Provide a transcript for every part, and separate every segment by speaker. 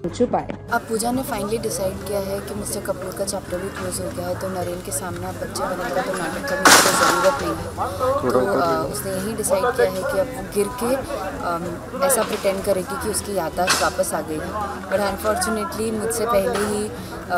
Speaker 1: छुपाए।
Speaker 2: अब पूजा ने फाइनली डिसाइड किया है कि मिस्टर कपूर का चैप्टर भी क्लोज हो गया है, तो नरेन के सामने अब बच्चे बनेगा तो नाटक करने की कोई ज़रूरत नहीं है। तो उसने यही डिसाइड किया है कि अब वो गिर के ऐसा प्रिटेंड करेगी कि उसकी याददाश्त वापस आ गई है। बट अनफॉर्चुनेटली मुझसे पहले ही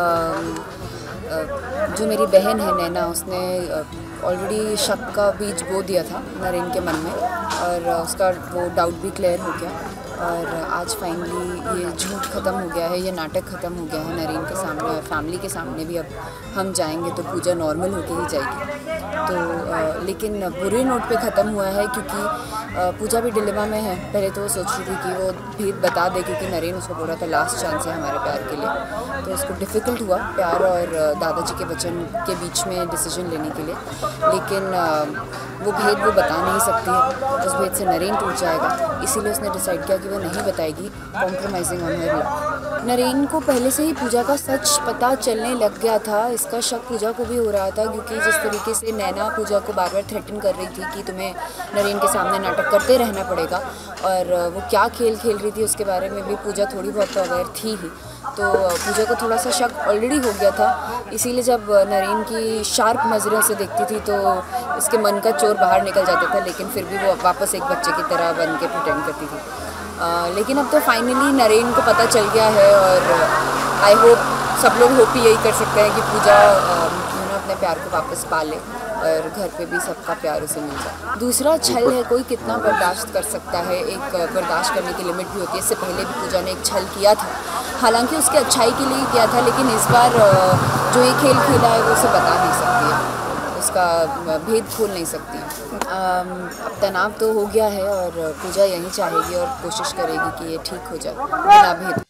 Speaker 2: जो मेरी बहन है नैना, उसने ऑलरेडी शक का बीज बो दिया था नरेन के मन में, और उसका वो डाउट भी क्लियर हो गया। और आज फाइनली ये झूठ ख़त्म हो गया है, ये नाटक ख़त्म हो गया है नरेन के सामने और फैमिली के सामने भी। अब हम जाएंगे तो पूजा नॉर्मल होके ही जाएगी। तो लेकिन बुरे नोट पे ख़त्म हुआ है, क्योंकि पूजा भी डिलेमा में है। पहले तो वो सोच रही थी कि वो भेद बता दे, क्योंकि नरेन उसको बोल रहा था लास्ट चांस है हमारे प्यार के लिए। तो उसको डिफ़िकल्ट हुआ प्यार और दादाजी के वचन के बीच में डिसीजन लेने के लिए, लेकिन वो भेद वो बता नहीं सकती है। उस भेद से नरेन टूट जाएगा, इसीलिए उसने डिसाइड किया कि वो नहीं बताएगी, compromising on her love. Naren को पहले से ही पूजा का सच पता चलने लग गया था। इसका शक पूजा को भी हो रहा था, क्योंकि जिस तरीके से नैना पूजा को बार बार थ्रेटन कर रही थी कि तुम्हें नरेन के सामने नाटक करते रहना पड़ेगा, और वो क्या खेल खेल रही थी उसके बारे में भी पूजा थोड़ी बहुत तो अवेयर थी ही। तो पूजा को थोड़ा सा शक ऑलरेडी हो गया था, इसीलिए जब नरेन की शार्प नज़रों से देखती थी तो इसके मन का चोर बाहर निकल जाता था, लेकिन फिर भी वो वापस एक बच्चे की तरह बन के प्रिटेंड करती थी। लेकिन अब तो फाइनली नरेन को पता चल गया है, और आई होप सब लोग होप ही यही कर सकते हैं कि पूजा अपने प्यार को वापस पा ले और घर पे भी सबका प्यार उसे मिल जाए। दूसरा छल है, कोई कितना बर्दाश्त कर सकता है, एक बर्दाश्त करने की लिमिट भी होती है। इससे पहले भी पूजा ने एक छल किया था, हालांकि उसके अच्छाई के लिए किया था, लेकिन इस बार जो ये खेल खेला है वो उसे बता नहीं सकती है, उसका भेद खोल नहीं सकती। अब तनाव तो हो गया है और पूजा यही चाहेगी और कोशिश करेगी कि ये ठीक हो जाए बिना भेद।